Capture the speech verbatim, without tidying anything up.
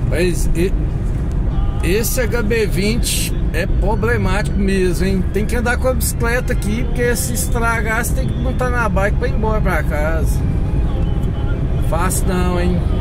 Mas e, esse H B vinte é problemático mesmo, hein? Tem que andar com a bicicleta aqui, porque se estragar você tem que montar na bike pra ir embora pra casa. Fácil não, hein?